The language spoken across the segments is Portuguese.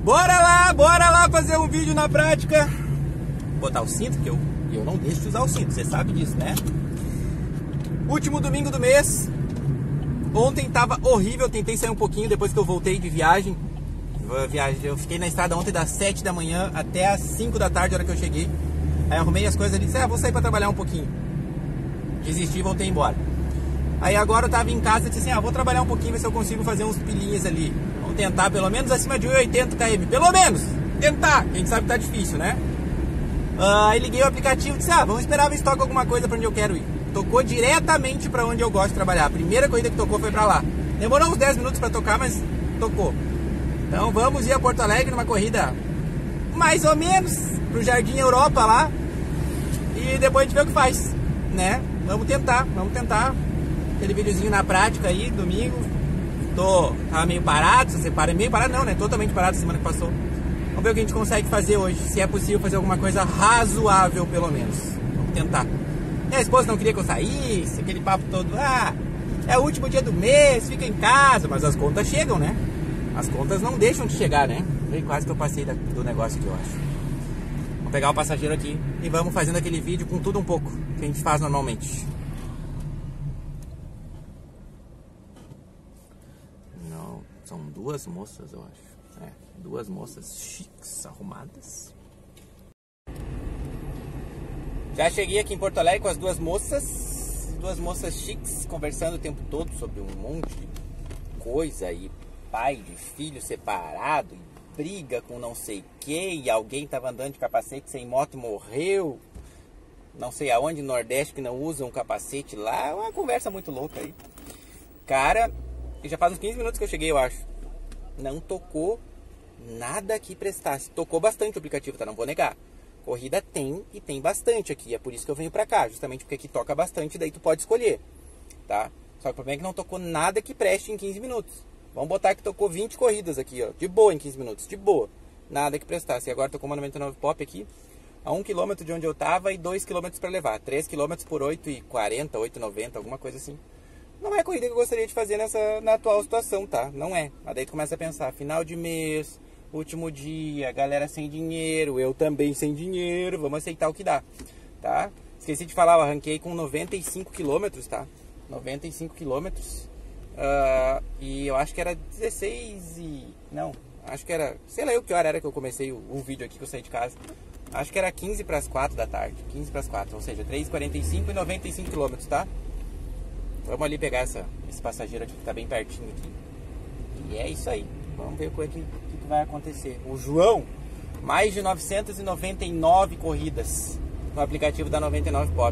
Bora lá fazer um vídeo na prática. Botar o cinto, porque eu não deixo de usar o cinto, você sabe disso, né? Último domingo do mês. Ontem tava horrível, tentei sair um pouquinho depois que eu voltei de viagem. Eu fiquei na estrada ontem das 7 da manhã até as 5 da tarde, a hora que eu cheguei. Aí arrumei as coisas ali e disse, vou sair pra trabalhar um pouquinho. Desisti e voltei embora. Aí agora eu tava em casa e disse assim, vou trabalhar um pouquinho, ver se eu consigo fazer uns pilinhas ali. Vamos tentar pelo menos acima de 1,80 km. Pelo menos! Tentar! A gente sabe que tá difícil, né? Aí liguei o aplicativo e disse, vamos esperar ver se toca alguma coisa pra onde eu quero ir. Tocou diretamente pra onde eu gosto de trabalhar. A primeira corrida que tocou foi pra lá. Demorou uns 10 minutos pra tocar, mas tocou. Então vamos ir a Porto Alegre numa corrida mais ou menos pro Jardim Europa lá. E depois a gente vê o que faz, né? Vamos tentar. Aquele videozinho na prática aí, domingo. Tava meio parado, se você para, meio parado não, né? Totalmente parado semana que passou. Vamos ver o que a gente consegue fazer hoje. Se é possível fazer alguma coisa razoável, pelo menos. Vamos tentar. Minha esposa não queria que eu saísse, aquele papo todo, é o último dia do mês, fica em casa, mas as contas chegam, né? As contas não deixam de chegar, né? Quase que eu passei do negócio aqui, eu acho. Vamos pegar o passageiro aqui e vamos fazendo aquele vídeo com tudo um pouco, que a gente faz normalmente. Não, são duas moças, eu acho. Duas moças chiques, arrumadas. Já cheguei aqui em Porto Alegre com as duas moças chiques, conversando o tempo todo sobre um monte de coisa, e pai de filho separado, e briga com não sei quem, e alguém tava andando de capacete sem moto e morreu, não sei aonde, no Nordeste, que não usa um capacete lá, uma conversa muito louca aí. Cara, já faz uns 15 minutos que eu cheguei, eu acho. Não tocou nada que prestasse. Tocou bastante o aplicativo, tá? Não vou negar. Corrida tem, e tem bastante aqui. É por isso que eu venho pra cá, justamente porque aqui toca bastante, daí tu pode escolher, tá? Só que o problema é que não tocou nada que preste em 15 minutos. Vamos botar que tocou 20 corridas aqui, ó. De boa em 15 minutos, de boa. Nada que prestasse. E agora tocou uma 99 Pop aqui, a 1 km de onde eu tava e 2 km pra levar. 3 km por 8,40, 8,90, alguma coisa assim. Não é a corrida que eu gostaria de fazer na atual situação, tá? Não é. Mas daí tu começa a pensar, final de mês, último dia, galera sem dinheiro, eu também sem dinheiro, vamos aceitar o que dá, tá? Esqueci de falar, eu arranquei com 95 km, tá? 95 km. E eu acho que era 16 e... Não, acho que era... Sei lá eu que hora era que eu comecei o vídeo aqui que eu saí de casa. Acho que era 15 para as 4 da tarde. 15 para as 4, ou seja, 3,45 e 95 km, tá? Vamos ali pegar esse passageiro aqui que tá bem pertinho aqui. E é isso aí. Vamos ver o que vai acontecer. O João, mais de 999 corridas no aplicativo da 99 Pop.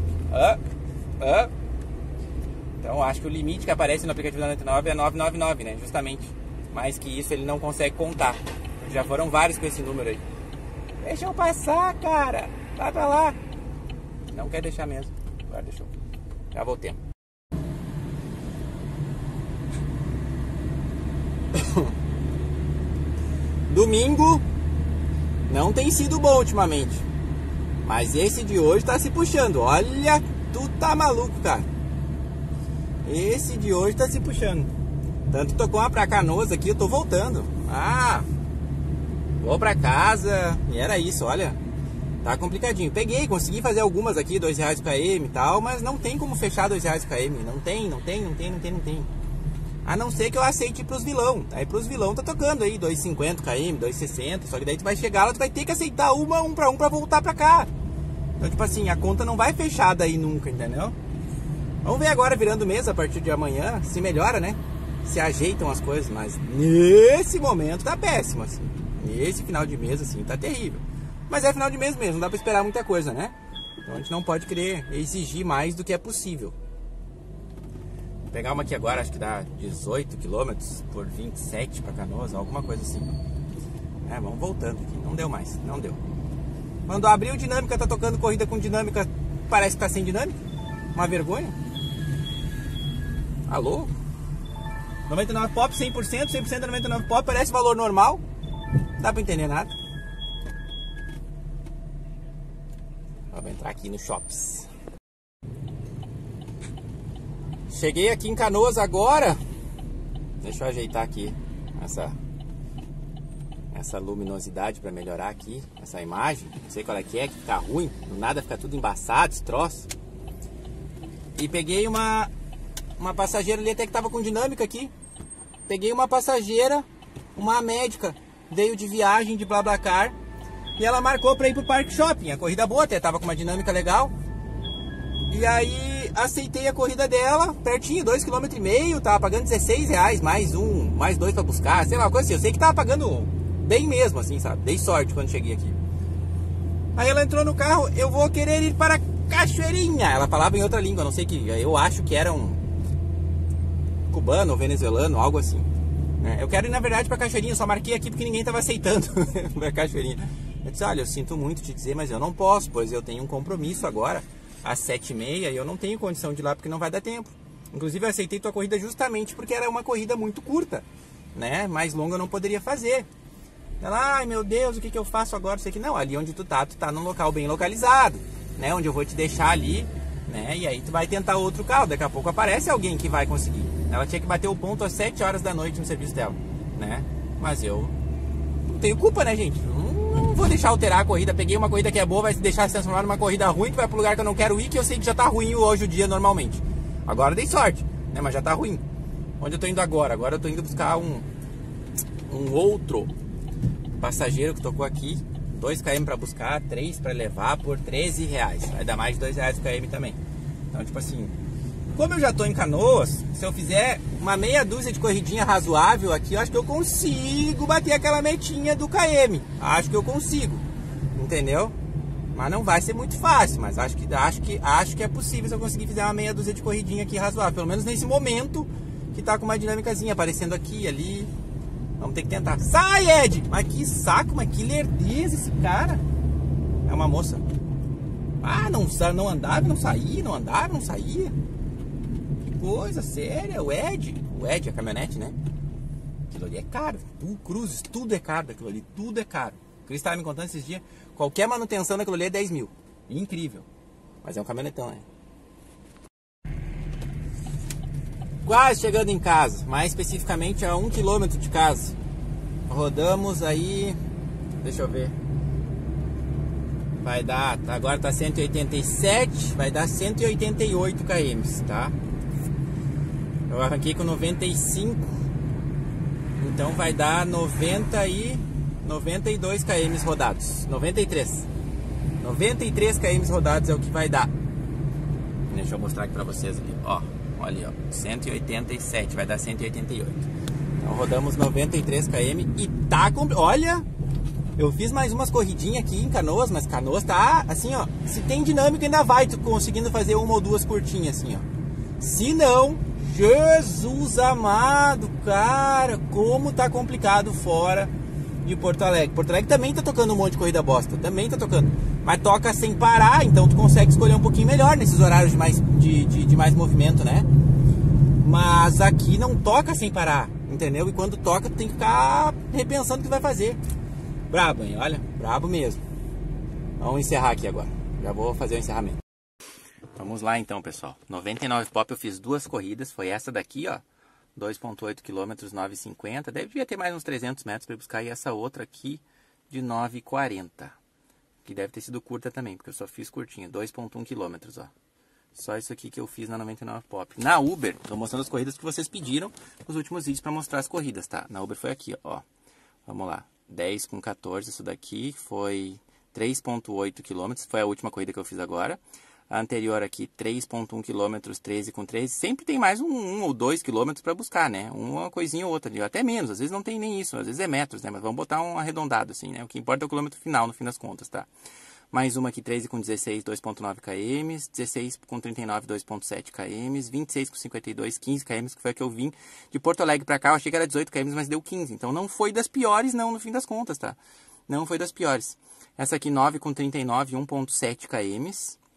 Então acho que o limite que aparece no aplicativo da 99 é 999, né? Justamente. Mais que isso ele não consegue contar. Já foram vários com esse número aí. Deixa eu passar, cara. Vai pra lá. Não quer deixar mesmo. Agora deixou. Já voltemos. Domingo não tem sido bom ultimamente, mas esse de hoje tá se puxando. Olha, tu tá maluco, cara. Esse de hoje tá se puxando. Tanto que tocou uma pra Canoas aqui, eu tô voltando. Vou pra casa. E era isso, olha. Tá complicadinho. Consegui fazer algumas aqui, R$2 o km e tal, mas não tem como fechar R$2 o km. Não tem. A não ser que eu aceite pros vilão. Aí pros vilão tá tocando aí 2,50 km, 2,60. Só que daí tu vai chegar lá, tu vai ter que aceitar um pra voltar pra cá. Então tipo assim, a conta não vai fechar daí nunca, entendeu? Vamos ver agora virando o mês, a partir de amanhã, se melhora, né? Se ajeitam as coisas, mas nesse momento tá péssimo, assim. Nesse final de mês, assim, tá terrível. Mas é final de mês mesmo, não dá pra esperar muita coisa, né? Então a gente não pode querer exigir mais do que é possível. Vou pegar uma aqui agora, acho que dá 18 km por 27 para Canoas, alguma coisa assim. Vamos voltando aqui. Não deu mais, não deu. Quando abriu dinâmica, tá tocando corrida com dinâmica, parece que tá sem dinâmica. Uma vergonha. Alô? 99 Pop, 100% da 99 Pop, parece valor normal. Não dá pra entender nada. Vamos entrar aqui no Shops. Cheguei aqui em Canoas agora. Deixa eu ajeitar aqui essa luminosidade para melhorar aqui essa imagem. Não sei qual é que tá ruim, do nada fica tudo embaçado, esse troço. E peguei uma passageira ali, até que tava com dinâmica aqui. Peguei uma passageira, uma médica, veio de viagem de BlaBlaCar e ela marcou para ir pro Parque Shopping. A corrida boa, até tava com uma dinâmica legal. E aí aceitei a corrida dela, pertinho, 2,5 km, tava pagando R$16, mais 2 para buscar, sei lá, uma coisa assim. Eu sei que tava pagando bem mesmo, assim, sabe? Dei sorte quando cheguei aqui. Aí ela entrou no carro, eu vou querer ir para Cachoeirinha. Ela falava em outra língua, não sei que, eu acho que era um cubano ou venezuelano, algo assim. Eu quero ir, na verdade, para Cachoeirinha, eu só marquei aqui porque ninguém tava aceitando para Cachoeirinha. Eu disse, olha, eu sinto muito te dizer, mas eu não posso, pois eu tenho um compromisso agora às 7h30 e eu não tenho condição de ir lá porque não vai dar tempo. Inclusive eu aceitei tua corrida justamente porque era uma corrida muito curta, né? Mais longa eu não poderia fazer. Ela, ai meu Deus, o que eu faço agora? Sei que não, ali onde tu tá num local bem localizado, né? Onde eu vou te deixar ali, né? E aí tu vai tentar outro carro, daqui a pouco aparece alguém que vai conseguir. Ela tinha que bater o ponto às 7 horas da noite no serviço dela, né? Mas eu não tenho culpa, né, gente? Não vou deixar alterar a corrida. Peguei uma corrida que é boa, vai se deixar se transformar numa corrida ruim, que vai pro lugar que eu não quero ir, que eu sei que já tá ruim hoje o dia normalmente. Agora dei sorte, né? Mas já tá ruim. Onde eu tô indo agora? Agora eu tô indo buscar um outro passageiro que tocou aqui. 2 km para buscar, 3 para levar por R$13. Vai dar mais de R$2 o km também. Então, tipo assim, como eu já tô em Canoas, se eu fizer uma meia dúzia de corridinha razoável aqui, eu acho que eu consigo bater aquela metinha do KM. Acho que eu consigo, entendeu? Mas não vai ser muito fácil, mas acho que é possível se eu conseguir fazer uma meia dúzia de corridinha aqui razoável. Pelo menos nesse momento que tá com uma dinâmicazinha aparecendo aqui e ali. Vamos ter que tentar. Sai, Ed! Mas que saco, mas que lerdeza esse cara. É uma moça. Ah, não andava, não saía, não andava, não saía. Que coisa séria. O Ed, a caminhonete, né? Aquilo ali é caro. Cruzes, tudo é caro daquilo ali, tudo é caro. O Cris estava me contando esses dias, qualquer manutenção daquilo ali é 10 mil. Incrível. Mas é um caminhonetão, né? Quase chegando em casa, mais especificamente a 1 km de casa. Rodamos aí, deixa eu ver. Vai dar, agora tá 187, vai dar 188 km, tá? Eu arranquei com 95, então vai dar 92 km rodados. 93 km rodados é o que vai dar. Deixa eu mostrar aqui pra vocês ali, ó. Olha ali, ó, 187, vai dar 188. Então rodamos 93 km e tá com... Olha, eu fiz mais umas corridinhas aqui em Canoas, mas Canoas tá assim, ó. Se tem dinâmica ainda vai conseguindo fazer uma ou duas curtinhas assim, ó. Se não, Jesus amado, cara, como tá complicado fora de Porto Alegre. Porto Alegre também tá tocando um monte de corrida bosta, também tá tocando. Mas toca sem parar, então tu consegue escolher um pouquinho melhor nesses horários de mais movimento, né? Mas aqui não toca sem parar, entendeu? E quando toca, tu tem que ficar repensando o que vai fazer. Brabo, hein? Olha, brabo mesmo. Vamos encerrar aqui agora. Já vou fazer o encerramento. Vamos lá então, pessoal. 99 pop eu fiz 2 corridas. Foi essa daqui, ó. 2,8 km, 9,50. Devia ter mais uns 300 metros para buscar. E essa outra aqui de 9,40. Que deve ter sido curta também, porque eu só fiz curtinha. 2,1 km, ó. Só isso aqui que eu fiz na 99 pop. Na Uber, tô mostrando as corridas que vocês pediram nos últimos vídeos para mostrar as corridas, tá? Na Uber foi aqui, ó. Vamos lá. 10 com 14, isso daqui foi 3,8 km. Foi a última corrida que eu fiz agora. A anterior aqui, 3,1 km, 13 com 13. Sempre tem mais um ou 2 km para buscar, né? Uma coisinha ou outra ali. Até menos, às vezes não tem nem isso. Às vezes é metros, né? Mas vamos botar um arredondado assim, né? O que importa é o quilômetro final, no fim das contas, tá? Mais uma aqui, 13 com 16, 2,9 km. 16 com 39, 2,7 km. 26 com 52, 15 km, que foi a que eu vim de Porto Alegre para cá. Eu achei que era 18 km, mas deu 15. Então não foi das piores, não, no fim das contas, tá? Não foi das piores. Essa aqui, 9 com 39, 1,7 km.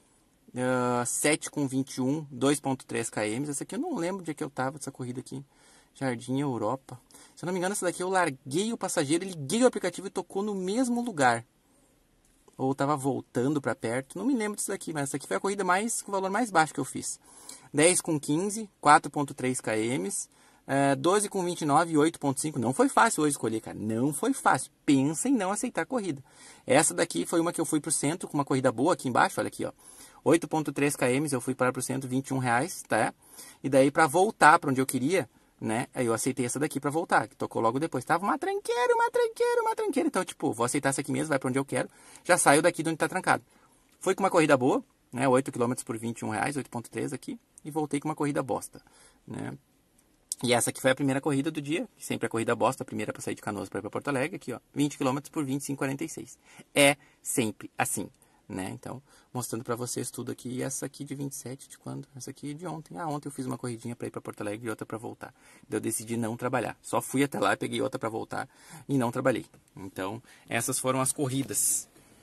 7 com 21, 2,3 km. Essa aqui eu não lembro de que eu tava, dessa corrida aqui. Jardim Europa. Se eu não me engano, essa daqui eu larguei o passageiro, liguei o aplicativo e tocou no mesmo lugar. Ou tava voltando para perto. Não me lembro disso daqui, mas essa aqui foi a corrida com o valor mais baixo que eu fiz. 10 com 15, 4,3 km. 12 com 29 e 8.5. Não foi fácil hoje escolher, cara. Não foi fácil. Pensa em não aceitar a corrida. Essa daqui foi uma que eu fui pro centro com uma corrida boa aqui embaixo. Olha aqui, ó. 8.3 km, eu fui para pro centro, R$21, tá? E daí para voltar para onde eu queria, né? Aí eu aceitei essa daqui para voltar, que tocou logo depois. Tava uma tranqueira. Então, tipo, vou aceitar essa aqui mesmo, vai para onde eu quero. Já saio daqui de onde tá trancado. Fui com uma corrida boa, né? 8 km por R$21, 8.3 aqui. E voltei com uma corrida bosta, né? E essa aqui foi a primeira corrida do dia, que sempre é a corrida bosta, a primeira para sair de Canoas para ir para Porto Alegre, aqui ó, 20 km por 25,46. É sempre assim, né? Então, mostrando para vocês tudo aqui. E essa aqui de 27, de quando? Essa aqui de ontem. Ontem eu fiz uma corridinha para ir para Porto Alegre e outra para voltar. Eu decidi não trabalhar. Só fui até lá, peguei outra para voltar e não trabalhei. Então, essas foram as corridas.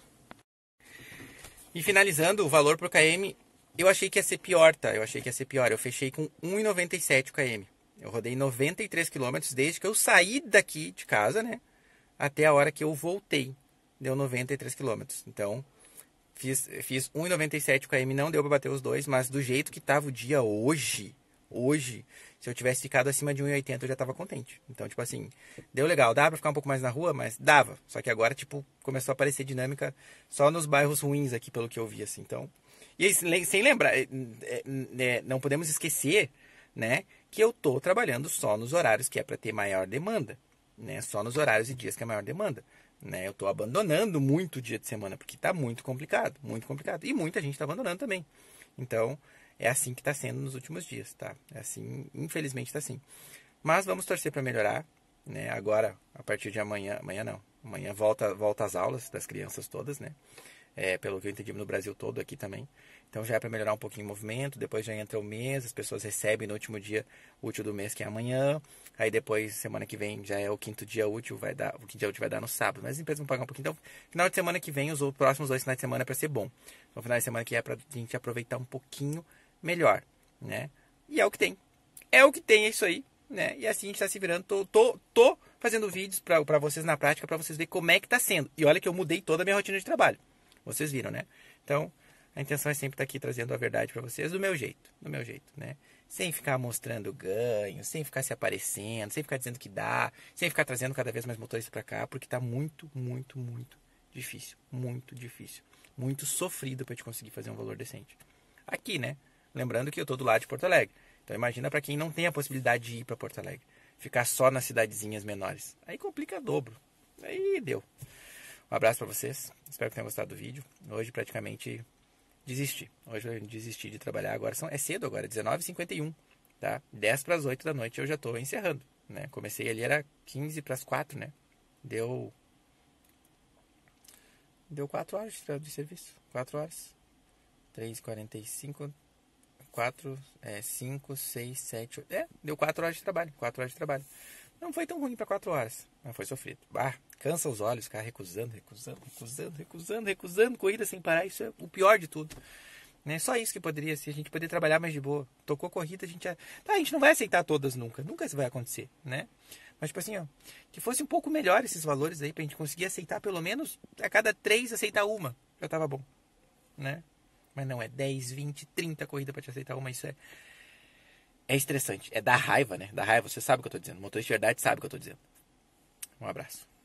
E finalizando, o valor pro KM, eu achei que ia ser pior, tá? Eu fechei com 1,97 km. Eu rodei 93 km desde que eu saí daqui de casa, né? Até a hora que eu voltei. Deu 93 km. Então, fiz 1,97 km. Não deu para bater os dois, mas do jeito que tava o dia hoje, se eu tivesse ficado acima de 1,80 eu já tava contente. Então, tipo assim, deu legal. Dava para ficar um pouco mais na rua, mas dava. Só que agora, tipo, começou a aparecer dinâmica só nos bairros ruins aqui, pelo que eu vi, assim. Então, e aí, sem lembrar, não podemos esquecer, né, que eu tô trabalhando só nos horários que é para ter maior demanda, né, só nos horários e dias que é maior demanda, né, eu tô abandonando muito dia de semana, porque tá muito complicado, e muita gente tá abandonando também, então é assim que tá sendo nos últimos dias, tá, é assim, infelizmente tá assim, mas vamos torcer para melhorar, né, agora, a partir de amanhã volta às aulas das crianças todas, né, pelo que eu entendi no Brasil todo, aqui também. Então já é para melhorar um pouquinho o movimento, depois já entra o mês, as pessoas recebem no último dia útil do mês, que é amanhã, aí depois, semana que vem, já é o quinto dia útil, o quinto dia útil vai dar no sábado, mas as empresas vão pagar um pouquinho. Então, final de semana que vem, os próximos 2 finais de semana é para ser bom. Então, final de semana que é para a gente aproveitar um pouquinho melhor, né? E é o que tem. É isso aí, né? E assim a gente está se virando. Tô fazendo vídeos para vocês na prática, para vocês verem como é que tá sendo. E olha que eu mudei toda a minha rotina de trabalho. Vocês viram, né? Então, a intenção é sempre estar aqui trazendo a verdade para vocês do meu jeito, né? Sem ficar mostrando ganho, sem ficar se aparecendo, sem ficar dizendo que dá, sem ficar trazendo cada vez mais motoristas para cá, porque tá muito difícil, muito sofrido para gente conseguir fazer um valor decente. Aqui, né? Lembrando que eu tô do lado de Porto Alegre. Então, imagina para quem não tem a possibilidade de ir para Porto Alegre, ficar só nas cidadezinhas menores. Aí complica dobro. Aí deu. Um abraço para vocês, espero que tenham gostado do vídeo. Hoje praticamente desisti. Hoje eu desisti de trabalhar. Agora é cedo agora, 19h51, tá? 10 para as 8 da noite eu já estou encerrando, né? Comecei ali, era 15 para as 4, né? Deu 4 horas de serviço. 4 horas. 3h45, 4, 5, 6, 7, 8. Deu 4 horas de trabalho. 4 horas de trabalho. Não foi tão ruim para 4 horas, mas foi sofrido. Cansa os olhos, ficar recusando. Corrida sem parar, isso é o pior de tudo. Né? Só isso que poderia ser, a gente poder trabalhar mais de boa. Tocou corrida, a gente não vai aceitar todas nunca isso vai acontecer, né? Mas tipo assim, ó, que fosse um pouco melhor esses valores aí, pra gente conseguir aceitar pelo menos a cada 3 aceitar uma, já tava bom, né? Mas não, é 10, 20, 30 corridas pra te aceitar uma, isso é estressante, é da raiva, né? Da raiva, você sabe o que eu tô dizendo. O motorista de verdade sabe o que eu tô dizendo. Um abraço.